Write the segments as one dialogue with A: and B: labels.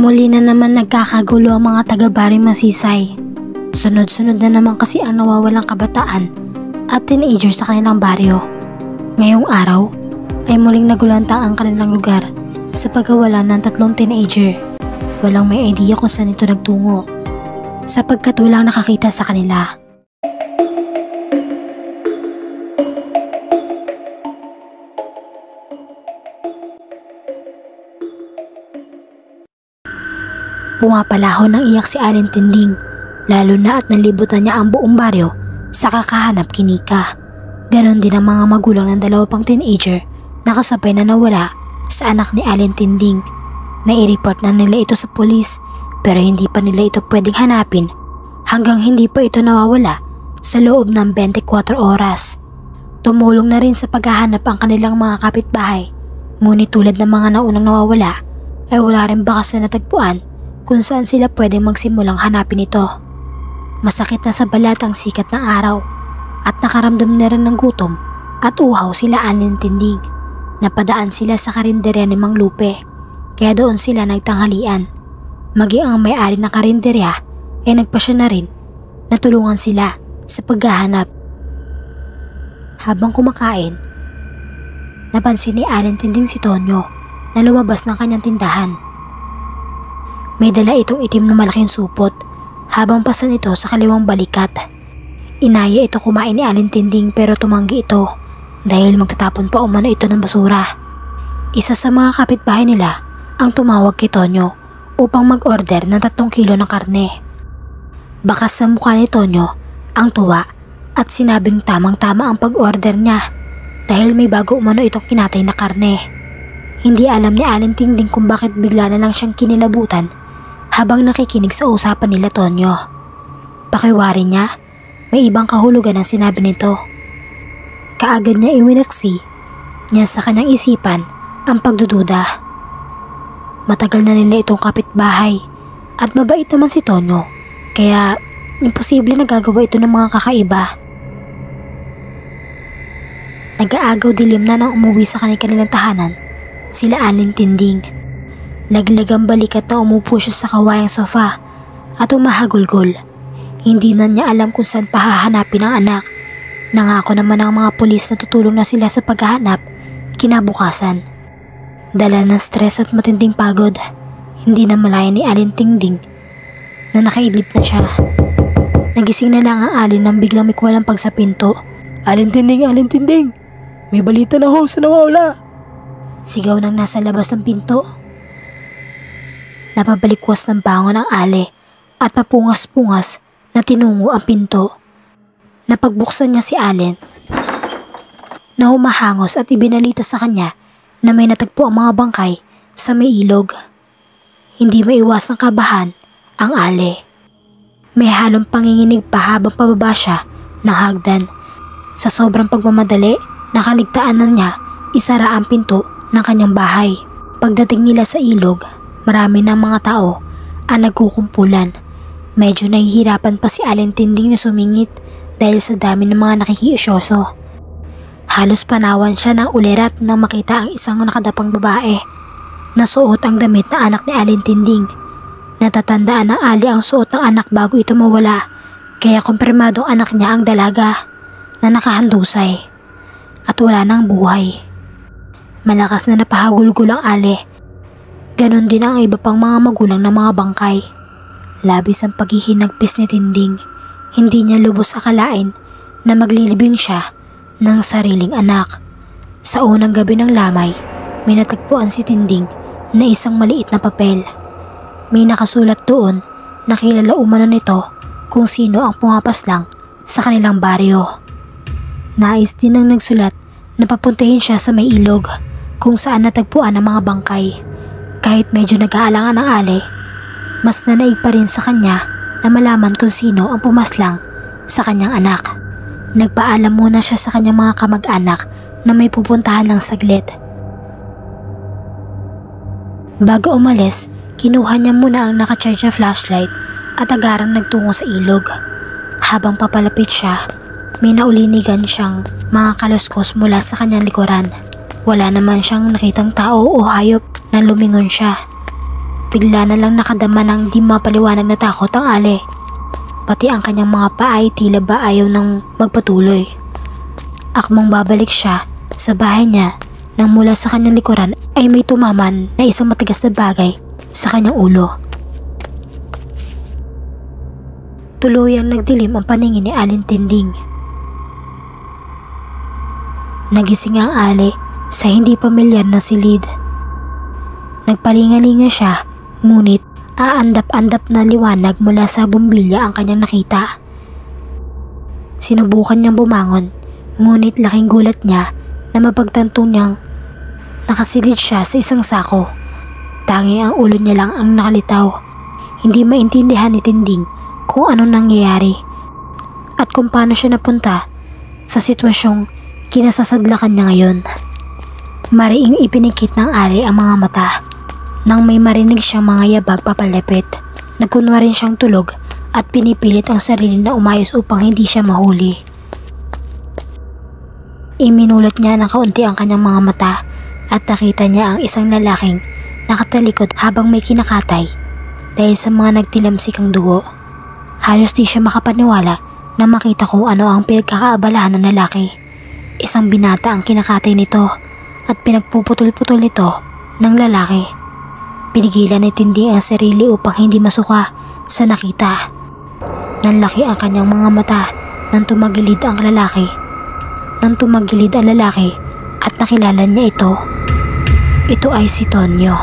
A: Muli na naman nagkakagulo ang mga taga-Barrio Masisay. Sunod-sunod na naman kasi ang nawawalang kabataan at teenager sa kanilang baryo. Ngayong araw ay muling nagulantang ang kanilang lugar sa pagkawala ng 3 teenager. Walang may idea kung saan ito nagtungo sapagkat walang nakakita sa kanila. Pumapalahon ng iyak si Allen Tinding, lalo na at nalibutan niya ang buong baryo sa kakahanap kinika. Ganon din ang mga magulang ng 2 pang teenager na kasabay na nawala sa anak ni Allen Tinding. Nai-report na nila ito sa pulis pero hindi pa nila ito pwedeng hanapin hanggang hindi pa ito nawawala sa loob ng 24 oras. Tumulong na rin sa paghahanap ang kanilang mga kapitbahay, ngunit tulad ng mga naunang nawawala ay wala rin bakas na natagpuan kung saan sila pwedeng magsimulang hanapin ito. Masakit na sa balat ang sikat ng araw at nakaramdam na rin ng gutom at uhaw sila Allen Tinding. Napadaan sila sa karinderya ni Mang Lupe kaya doon sila nagtanghalian. Maging ang may-ari ng karinderya ay nagpasya na rin na tulungan sila sa paghahanap. Habang kumakain, napansin ni Allen Tinding si Tonyo na lumabas ng kanyang tindahan. May dala itong itim na malaking supot habang pasan ito sa kaliwang balikat. Inaya ito kumain ni Allen Tinding pero tumanggi ito dahil magtatapon pa umano ito ng basura. Isa sa mga kapitbahay nila ang tumawag kay Tonyo upang mag-order ng 3 kilo ng karne. Bakas sa mukha ni Tonyo ang tuwa at sinabing tamang-tama ang pag-order niya dahil may bago umano itong kinatay na karne. Hindi alam ni Allen Tinding kung bakit bigla na lang siyang kinilabutan habang nakikinig sa usapan nila Tonyo. Pakiwari niya, may ibang kahulugan ang sinabi nito. Kaagad niya iwinaksi niya sa kanyang isipan ang pagdududa. Matagal na nila itong kapitbahay at mabait naman si Tonyo kaya imposible na gagawa ito ng mga kakaiba. Nag-aagaw dilim na nang umuwi sa kanilang tahanan sila Allen Tinding. Laglag ang balikat na umupo siya sa kawayang sofa at umahagulgol. Hindi na niya alam kung saan pahahanapin ang anak. Nangako naman ang mga pulis na tutulong na sila sa paghahanap kinabukasan. Dala ng stress at matinding pagod, hindi na malaya ni Allen Tinding na nakaidlip na siya. Nagising na lang ang Allen nang biglang may kuwalampag sa pinto. Allen Tinding! Allen Tinding! May balita na ho sa nawawala! Sigaw ng nasa labas ng pinto. Napabalikwas ng bangon ang Ale at papungas-pungas na tinungo ang pinto. Napagbuksan niya si Allen na humahangos at ibinalita sa kanya na may natagpo ang mga bangkay sa may ilog. Hindi maiwasang kabahan ang Ale. May halong panginginig pa habang pababa siya ng hagdan. Sa sobrang pagmamadali, nakaligtaan na niya isara ang pinto ng kanyang bahay. Pagdating nila sa ilog, marami ng mga tao ang nagkukumpulan. Medyo nahihirapan pa si Allen Tinding na sumingit dahil sa dami ng mga nakikiusyoso. Halos panawan siya ng ulirat nang makita ang isang nakadapang babae. Nasuot ang damit na anak ni Allen Tinding. Natatandaan ng Ali ang suot ng anak bago ito mawala, kaya kumpirmadong anak niya ang dalaga na nakahandusay at wala nang buhay. Malakas na napahagulgul ang Ali. Ganon din ang iba pang mga magulang ng mga bangkay. Labis ang paghihinagpis ni Tinding. Hindi niya lubos akalain na maglilibing siya ng sariling anak. Sa unang gabi ng lamay, may natagpuan si Tinding na isang maliit na papel. May nakasulat doon na kilala umano nito kung sino ang pumapaslang sa kanilang baryo. Nais din ang nagsulat na papuntahin siya sa may ilog kung saan natagpuan ang mga bangkay. Kahit medyo nag-aalangan ang Ale, mas nanaig pa rin sa kanya na malaman kung sino ang pumaslang sa kanyang anak. Nagpaalam muna siya sa kanyang mga kamag-anak na may pupuntahan ng saglit. Bago umalis, kinuha niya muna ang nakacharge na flashlight at agarang nagtungo sa ilog. Habang papalapit siya, may naulinigan siyang mga kaluskos mula sa kanyang likuran. Wala naman siyang nakitang tao o hayop nang lumingon siya. Bigla na lang nakadama ng di mapaliwanag na takot ang Ale. Pati ang kanyang mga paa ay tila ba ayaw nang magpatuloy. Akmang babalik siya sa bahay niya nang mula sa kanyang likuran ay may tumaman na isang matigas na bagay sa kanyang ulo. Tuluyang nagdilim ang paningin ni Aling Tinding. Nagising ang Ale sa hindi pamilyar na silid. Nagpalingalinga siya, ngunit aandap-andap na liwanag mula sa bumbilya ang kanyang nakita. Sinubukan niyang bumangon, ngunit laking gulat niya na mapagtanto niyang nakasilid siya sa isang sako. Tangi ang ulo niya lang ang nakalitaw. Hindi maintindihan ni Tinding kung anong nangyayari at kung paano siya napunta sa sitwasyong kinasasadlakan niya ngayon. Mariing ipinikit ng Ale ang mga mata nang may marinig siyang mga yabag papalapit. Nagkunwari siyang tulog at pinipilit ang sarili na umayos upang hindi siya mahuli. Iminulot niya ng kaunti ang kanyang mga mata at nakita niya ang isang lalaking nakatalikod habang may kinakatay dahil sa mga nagtilamsikang dugo. Halos di siya makapaniwala na makita kung ano ang pinagkakaabalahan ng lalaki. Isang binata ang kinakatay nito at pinagpuputol-putol ito ng lalaki. Pinigilan ni Tinding ang sarili upang hindi masuka sa nakita. Nanlaki ang kanyang mga mata nang tumagilid ang lalaki. At nakilala niya ito. Ito ay si Tonyo.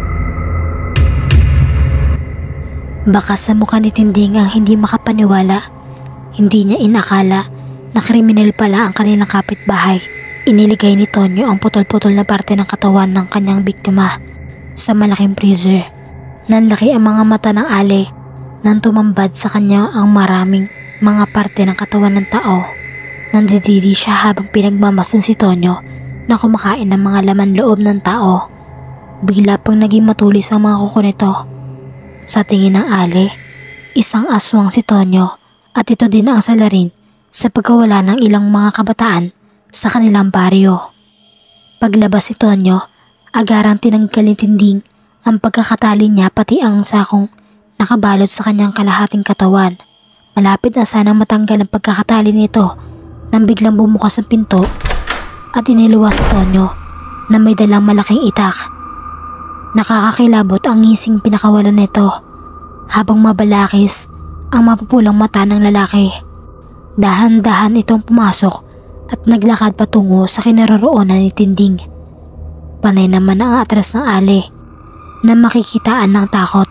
A: Baka sa mukha ni Tinding ang hindi makapaniwala. Hindi niya inakala na kriminal pala ang kanilang kapitbahay. Iniligay ni Tonyo ang putol-putol na parte ng katawan ng kanyang biktima sa malaking freezer. Nanlaki ang mga mata ng Ale nang tumambad sa kanya ang maraming mga parte ng katawan ng tao. Nandidiri siya habang pinagmamasan si Tonyo na kumakain ng mga laman loob ng tao. Bigla pang naging matulis ang mga kuko nito. Sa tingin ng Ale, isang aswang si Tonyo at ito din ang salarin sa pagkawala ng ilang mga kabataan sa kanilang baryo. Paglabas si Tonyo, agarang tinanggal ni Tinding ang pagkakatali niya pati ang sakong nakabalot sa kanyang kalahating katawan. Malapit na sanang matanggal ang pagkakatali nito nang biglang bumukas ang pinto at iniluwa si Tonyo na may dalang malaking itak. Nakakakilabot ang ngising pinakawalan nito habang mabalakis ang mapupulang mata ng lalaki. Dahan-dahan itong pumasok at naglakad patungo sa kinaroroonan ni Tinding. Panay naman ang atras ng Ale na makikitaan ng takot.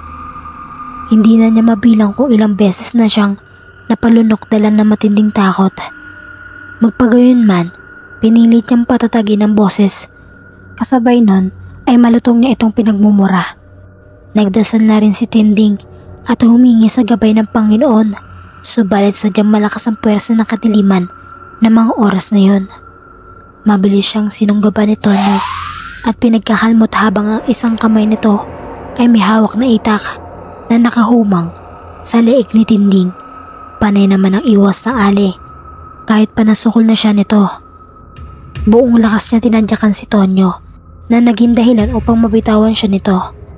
A: Hindi na niya mabilang kung ilang beses na siyang napalunok dala ng matinding takot. Magpagayon man, pinilit niyang patatagin ang boses. Kasabay nun ay malutong niya itong pinagmumura. Nagdasal na rin si Tinding at humingi sa gabay ng Panginoon, subalit sadyang malakas ang puwersa ng kadiliman na mga oras na yun. Mabilis siyang sinunggaban ni Tonyo at pinagkakalmot habang ang isang kamay nito ay may hawak na itak na nakahumang sa leeg ni Tinding. Panay naman ang iwas ng Ale kahit panasukol na siya nito. Buong lakas niya tinadyakan si Tonyo na naging dahilan upang mabitawan siya nito.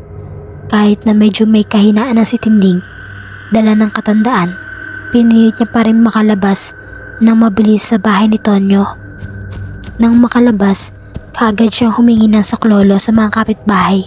A: Kahit na medyo may kahinaan na si Tinding, dala ng katandaan, pinilit niya pa rin makalabas nang mabilis sa bahay ni Tonyo. Nang makalabas, kaagad siyang humingi ng saklolo sa mga kapitbahay.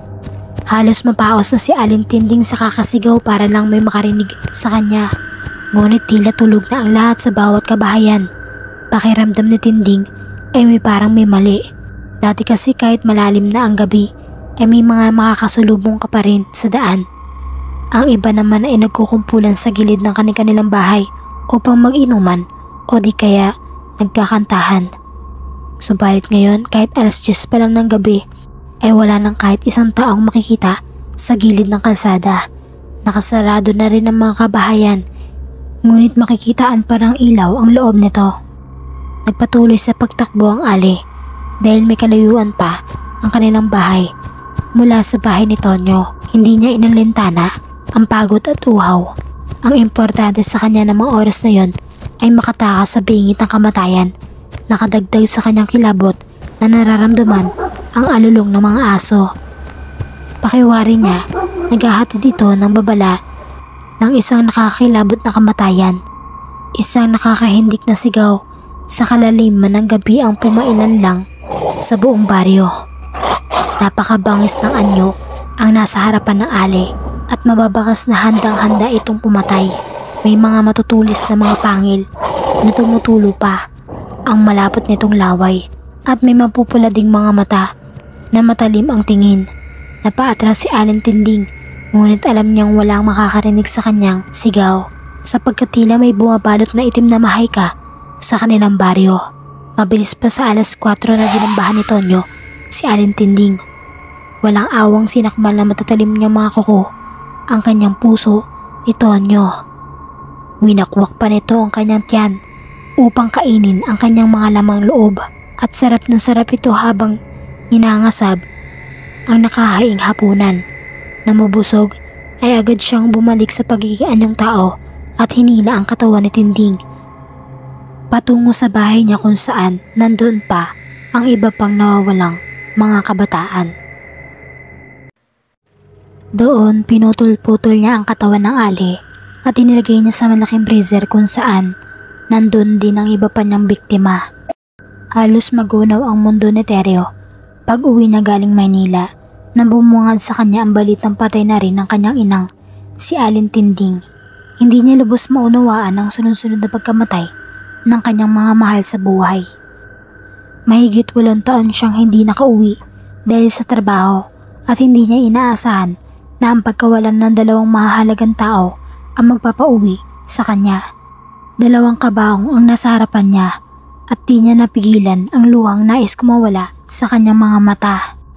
A: Halos mapaos na si Aling Tinding sa kakasigaw para lang may makarinig sa kanya. Ngunit tila tulog na ang lahat sa bawat kabahayan. Pakiramdam ni Tinding ay parang may mali. Dati kasi kahit malalim na ang gabi ay may mga makakasulubong ka pa rin sa daan. Ang iba naman ay nagkukumpulan sa gilid ng kanilang bahay upang mag-inuman o di kaya nagkakantahan. Subalit ngayon kahit alas 10 pa lang ng gabi ay wala nang kahit isang taong makikita sa gilid ng kalsada. Nakasarado na rin ang mga kabahayan, ngunit makikitaan parang ilaw ang loob nito. Nagpatuloy sa pagtakbo ang Ale dahil may kalayuan pa ang kanilang bahay mula sa bahay ni Tonyo. Hindi niya inalintana ang pagod at uhaw. Ang importante sa kanya ng mga oras na yon ay makatakas sa bingit ng kamatayan. Nakadagdag sa kanyang kilabot na nararamdaman ang alulong ng mga aso. Pakiwari niya, naghahatid ito ng babala ng isang nakakakilabot na kamatayan. Isang nakakahindik na sigaw sa kalaliman ng gabi ang pumailan lang sa buong baryo. Napakabangis ng anyo ang nasa harapan ng Ali at mababakas na handang-handa itong pumatay. May mga matutulis na mga pangil na tumutulo pa ang malapot nitong laway at may mapupula ding mga mata na matalim ang tingin. Napaatras si Allen Tinding, ngunit alam niyang walang makakarinig sa kanyang sigaw sapagkat tila may bumabalot na itim na mahayka sa kanilang baryo. Mabilis pa sa alas 4 na dinambahan ni Tonyo si Allen Tinding. Walang awang sinakmal na matatalim niyang mga kuko ang kanyang puso ni Tonyo. Winakwak pa nito ang kanyang tiyan upang kainin ang kanyang mga lamang loob at sarap na sarap ito habang ninangasab ang nakahaing hapunan. Na mabusog ay agad siyang bumalik sa pagiging anyong tao at hinila ang katawan ni Tinding patungo sa bahay niya kung saan nandoon pa ang iba pang nawawalang mga kabataan. Doon pinutol-putol niya ang katawan ng Ali at inilagay niya sa malaking freezer kung saan nandun din ang iba pa niyang biktima. Halos magunaw ang mundo ni Teryo pag uwi niya galing Maynila na bumungad sa kanya ang balitang patay na rin ng kanyang inang si Allen Tinding. Hindi niya lubos maunawaan ang sunod-sunod na pagkamatay ng kanyang mga mahal sa buhay. Mahigit 8 taon siyang hindi nakauwi dahil sa trabaho at hindi niya inaasahan na ang pagkawalan ng 2 mahalagang tao ang magpapauwi sa kanya. 2 kabaong ang nasa harapan niya at di niya napigilan ang luhang nais kumawala sa kanyang mga mata.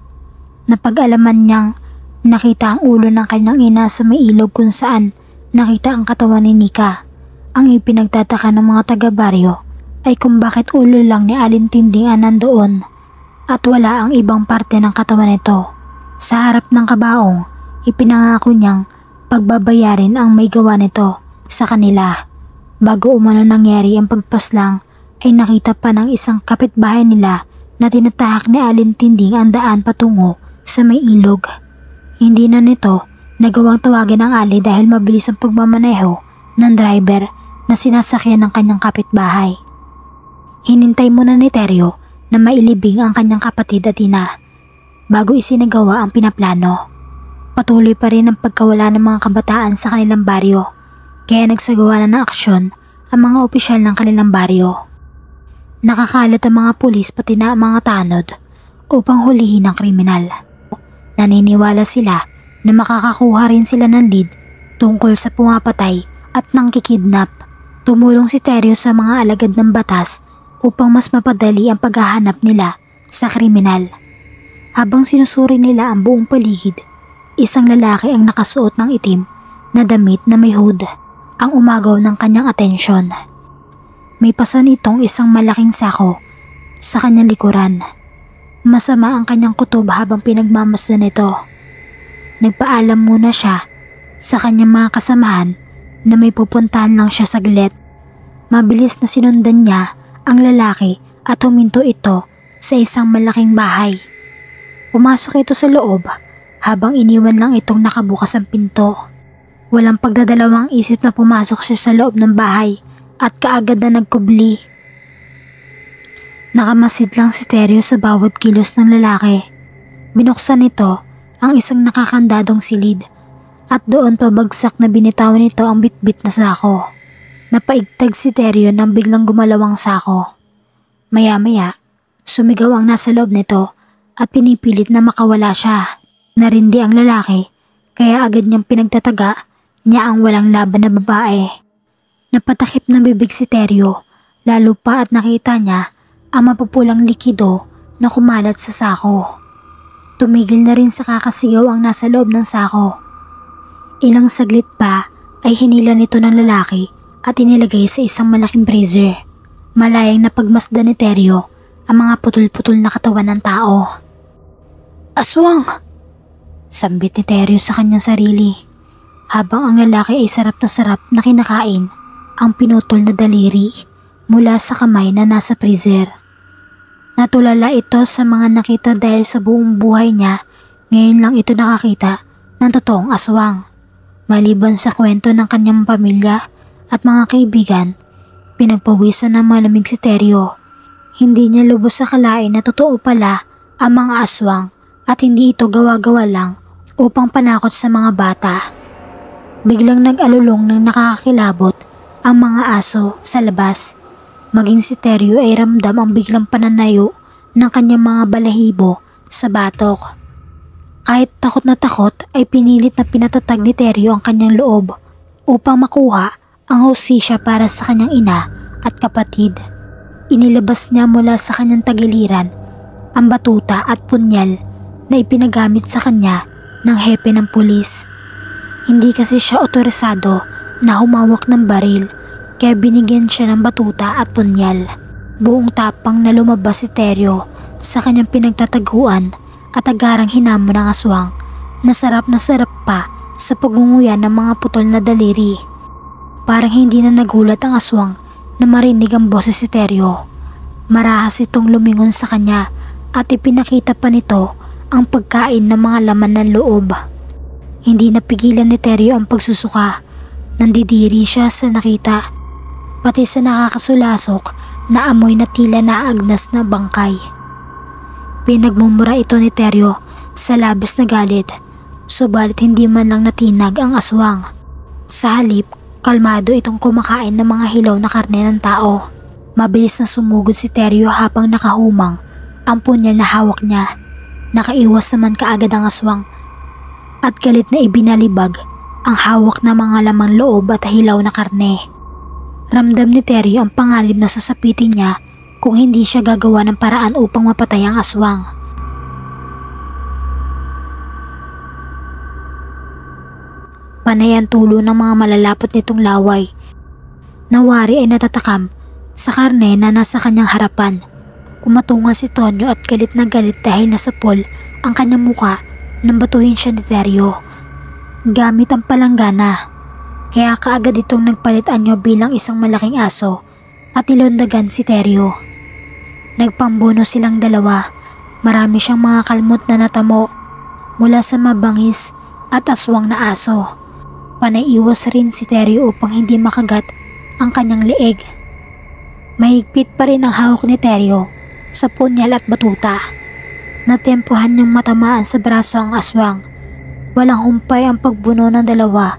A: Napag-alaman niyang nakita ang ulo ng kanyang ina sa may ilog kung saan nakita ang katawan ni Nika. Ang ipinagtataka ng mga taga-baryo ay kung bakit ulo lang ni Allen Tinding ang nandoon at wala ang ibang parte ng katawan nito. Sa harap ng kabaong, ipinangako niyang pagbabayarin ang may gawa nito sa kanila. Bago umano nangyari ang pagpaslang ay nakita pa ng isang kapitbahay nila na tinatahak ni Allen Tinding ang daan patungo sa may ilog. Hindi na nito nagawang tawagin ang Ali dahil mabilis ang pagmamaneho ng driver na sinasakyan ng kanyang kapitbahay. Hinintay muna ni Teryo na mailibing ang kanyang kapatid at ina bago isinagawa ang pinaplano. Patuloy pa rin ang pagkawala ng mga kabataan sa kanilang baryo kaya nagsagawa na ng aksyon ang mga opisyal ng kanilang baryo. Nakakalat ang mga pulis pati na ang mga tanod upang hulihin ang kriminal. Naniniwala sila na makakakuha rin sila ng lead tungkol sa pumapatay at nangkikidnap. Tumulong si Teryo sa mga alagad ng batas upang mas mapadali ang paghahanap nila sa kriminal. Habang sinusuri nila ang buong paligid, isang lalaki ang nakasuot ng itim na damit na may hood ang umagaw ng kanyang atensyon. May pasan itong isang malaking sako sa kanyang likuran. Masama ang kanyang kutob habang pinagmamasdan nito. Nagpaalam muna siya sa kanyang mga kasamahan na may pupuntahan lang siya saglit. Mabilis na sinundan niya ang lalaki at huminto ito sa isang malaking bahay. Pumasok ito sa loob habang iniwan lang itong nakabukas ang pinto. Walang pagdadalawang isip na pumasok siya sa loob ng bahay at kaagad na nagkubli. Nakamasid lang si Teryo sa bawat kilos ng lalaki. Binuksan nito ang isang nakakandadong silid at doon pabagsak na binitawan nito ang bitbit na sako. Napaigtag si Teryo nang biglang gumalaw ang sako. Maya-maya, sumigaw ang nasa loob nito at pinipilit na makawala siya. Narindi ang lalaki kaya agad niyang pinagtataga niya ang walang laban na babae. Napatakip ng bibig si Teryo lalo pa at nakita niya ang mapupulang likido na kumalat sa sako. Tumigil na rin sa kakasigaw ang nasa loob ng sako. Ilang saglit pa ay hinila nito ng lalaki at inilagay sa isang malaking freezer. Malayang napagmasdan ni Teryo ang mga putol-putol na katawan ng tao. "Aswang!" sambit ni Teryo sa kanyang sarili habang ang lalaki ay sarap na kinakain ang pinutol na daliri mula sa kamay na nasa freezer. Natulala ito sa mga nakita dahil sa buong buhay niya Ngayon lang ito nakakita ng totoong aswang. Maliban sa kwento ng kanyang pamilya at mga kaibigan, pinagpawisan ng malamig si Teryo. Hindi niya lubos sa kalain na totoo pala ang mga aswang at hindi ito gawa-gawa lang upang panakot sa mga bata. Biglang nag-alulong ng nakakakilabot ang mga aso sa labas. Maging si Teryo ay ramdam ang biglang pananayo ng kanyang mga balahibo sa batok. Kahit takot na takot ay pinilit na pinatatag ni Teryo ang kanyang loob upang makuha ang hustisya para sa kanyang ina at kapatid. Inilabas niya mula sa kanyang tagiliran ang batuta at punyal na ipinagamit sa kanya ng hepe ng pulis. Hindi kasi siya otorisado na humawak ng baril kaya binigyan siya ng batuta at punyal. Buong tapang na lumabas si Teryo sa kanyang pinagtataguan at agarang hinamon ng aswang na sarap pa sa pagunguya ng mga putol na daliri. Parang hindi na nagulat ang aswang na marinig ang boses si Teryo. Marahas itong lumingon sa kanya at ipinakita pa nito ang pagkain ng mga laman ng loob. Hindi napigilan ni Teryo ang pagsusuka. Nandidiri siya sa nakita, pati sa nakakasulasok na amoy na tila naagnas na bangkay. Pinagmumura ito ni Teryo sa labis na galit, subalit hindi man lang natinag ang aswang. Sa halip, kalmado itong kumakain ng mga hilaw na karne ng tao. Mabilis na sumugod si Teryo habang nakahumang ang punyal na hawak niya. Nakaiwas naman kaagad ang aswang at galit na ibinalibag ang hawak na mga lamang loob at hilaw na karne. Ramdam ni Teryo ang panganib na sasapitin niya kung hindi siya gagawa ng paraan upang mapatay ang aswang. Panay ang tulo ng mga malalapot nitong laway. Nawari ay natatakam sa karne na nasa kanyang harapan. Umatungan si Tonyo at galit na galit dahil nasapol ang kanyang muka nang batuhin siya ni Teryo gamit ang palanggana. Kaya kaagad itong nagpalit anyo bilang isang malaking aso at nilondagan si Teryo. Nagpambono silang dalawa. Marami siyang mga kalmot na natamo mula sa mabangis at aswang na aso. Panaiwas rin si Teryo upang hindi makagat ang kanyang leeg. Mahigpit pa rin ang hawak ni Teryo sa punyal at batuta. Natempuhan niyang matamaan sa braso ang aswang. Walang humpay ang pagbuno ng dalawa.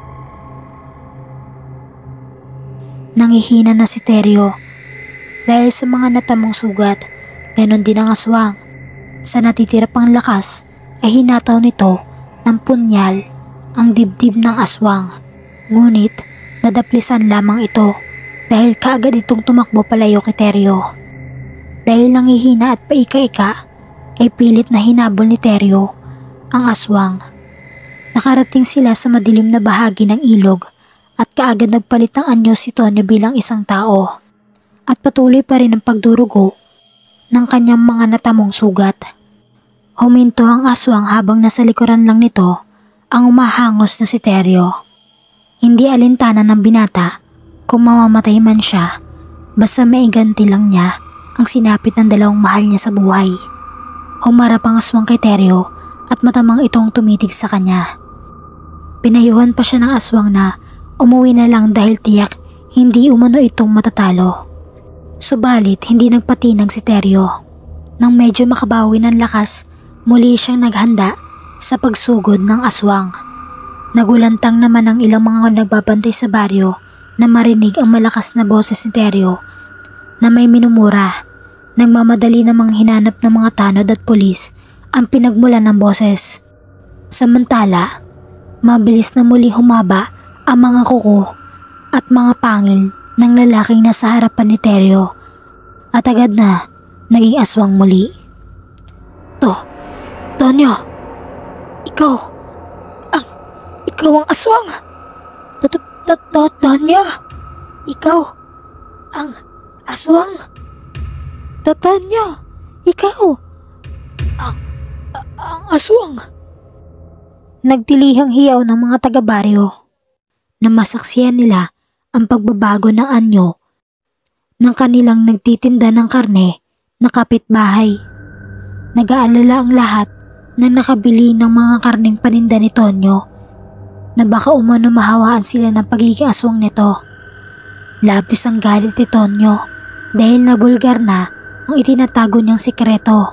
A: Nangihina na si Teryo dahil sa mga natamong sugat. Ganon din ang aswang. Sa natitira pang lakas ay hinataw nito ng punyal ang dibdib ng aswang. Ngunit nadaplisan lamang ito dahil kaagad itong tumakbo palayo kay Teryo. Dahil nangihina at paika-ika ay pilit na hinabol ni Teryo ang aswang. Nakarating sila sa madilim na bahagi ng ilog at kaagad nagpalit ng anyo si Tonyo bilang isang tao. At patuloy pa rin ang pagdurugo ng kanyang mga natamong sugat. Huminto ang aswang habang nasa likuran lang nito ang umahangos na si Teryo. Hindi alintana ng binata kung mamamatay man siya, basta maiganti lang niya ang sinapit ng dalawang mahal niya sa buhay. Humarap ang aswang kay Teryo at matamang itong tumitig sa kanya. Pinayuhan pa siya ng aswang na umuwi na lang dahil tiyak hindi umano itong matatalo. Subalit hindi nagpatinag si Teryo. Nang medyo makabawi ng lakas, muli siyang naghanda sa pagsugod ng aswang. Nagulantang naman ang ilang mga nagbabantay sa baryo na marinig ang malakas na boses ni Teryo na may minumura. Nagmamadali namang hinanap ng mga tanod at pulis ang pinagmulan ng boses. Samantala, mabilis na muli humaba ang mga kuko at mga pangil ng lalaking nasa harapan ni Teryo at agad na naging aswang muli. Tonyo, ikaw ang aswang. Tonyo, ikaw ang aswang. Tonyo, ikaw ang aswang. Nagtilihang hiyaw ng mga taga-baryo na masaksiyan nila ang pagbabago ng anyo ng kanilang nagtitinda ng karne na kapitbahay. Nag-aalala ang lahat na nakabili ng mga karneng paninda ni Tonyo na baka umano mahawaan sila ng pagiging aswang nito. Labis ang galit ni Tonyo dahil nabulgar na ang itinatago niyang sikreto.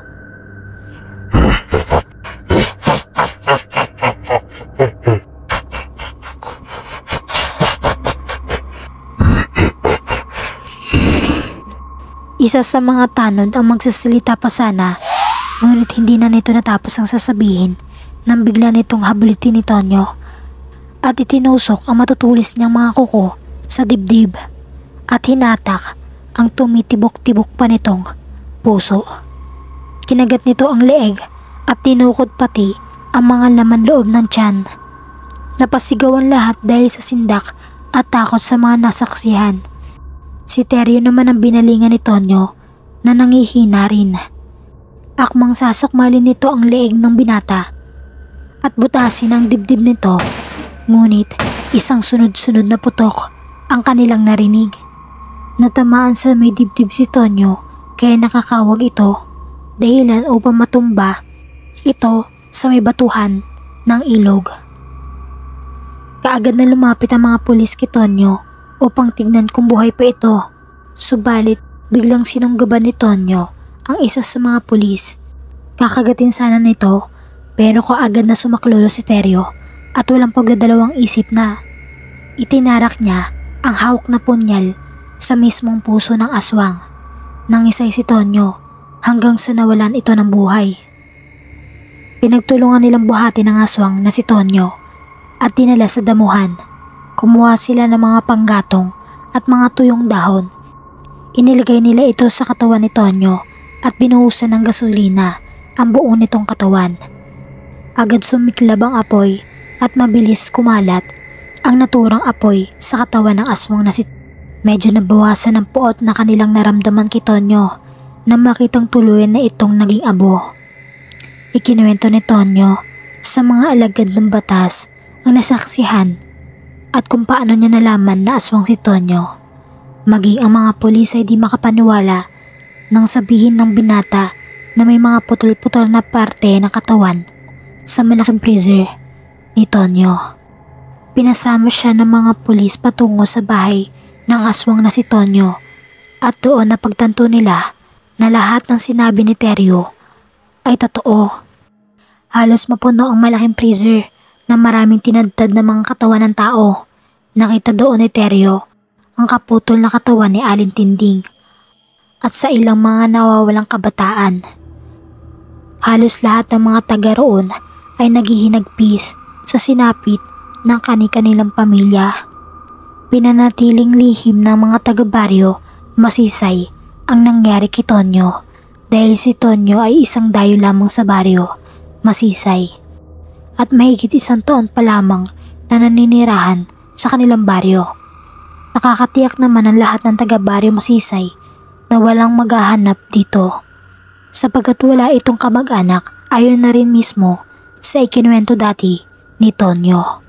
A: Isa sa mga tanod ang magsasalita pa sana, ngunit hindi na nito natapos ang sasabihin nang bigla nitong habulitin ni Tonyo at itinusok ang matutulis niyang mga kuko sa dibdib at hinatak ang tumitibok-tibok pa nitong puso. Kinagat nito ang leeg at tinukod pati ang mga laman loob ng tiyan. Napasigawan lahat dahil sa sindak at takot sa mga nasaksihan. Si Teryo naman ang binalingan ni Tonyo na nangihina rin. Akmang sasakmalin nito ang leeg ng binata at butasin ang dibdib nito, ngunit isang sunod-sunod na putok ang kanilang narinig. Natamaan sa may dibdib si Tonyo kaya nakakawag ito, dahilan upang matumba ito sa may batuhan ng ilog. Kaagad na lumapit ang mga pulis kay Tonyo upang tignan kung buhay pa ito. Subalit biglang sinunggaban ni Tonyo ang isa sa mga pulis. Kakagatin sana nito pero kaagad na sumaklolo si Teryo at walang pagdadalawang isip na itinarak niya ang hawak na punyal sa mismong puso ng aswang. Nangisay si Tonyo hanggang sa nawalan ito ng buhay. Pinagtulungan nilang buhatin ang aswang na si Tonyo at dinala sa damuhan. Kumuha sila ng mga panggatong at mga tuyong dahon. Inilagay nila ito sa katawan ni Tonyo at binuhusan ng gasolina ang buo nitong katawan. Agad sumiklab ang apoy at mabilis kumalat ang naturang apoy sa katawan ng aswang na si Tonyo. Medyo nabawasan ang puot na kanilang naramdaman kay Tonyo na makitang tuluyan na itong naging abo. Ikinuwento ni Tonyo sa mga alagad ng batas ang nasaksihan at kung paano niya nalaman na aswang si Tonyo. Maging ang mga pulis ay di makapaniwala nang sabihin ng binata na may mga putol-putol na parte ng katawan sa malaking freezer ni Tonyo. Pinasama siya ng mga pulis patungo sa bahay ng aswang na si Tonyo at doon napagtanto nila na lahat ng sinabi ni Teryo ay totoo. Halos mapuno ang malaking freezer na maraming tinadtad na mga katawan ng tao. Nakita doon ni Teryo ang kaputol na katawan ni Aling Tinding at sa ilang mga nawawalang kabataan. Halos lahat ng mga taga roon ay naghihinagpis sa sinapit ng kani-kanilang pamilya. Pinanatiling lihim ng mga taga-baryo masisay ang nangyari kay Tonyo dahil si Tonyo ay isang dayo lamang sa baryo, Masisay, at mahigit 1 taon pa lamang na naninirahan sa kanilang baryo. Nakakatiyak naman ang lahat ng taga-baryo Masisay na walang maghahanap dito sapagkat wala itong kamag-anak ayon na rin mismo sa ikinuwento dati ni Tonyo.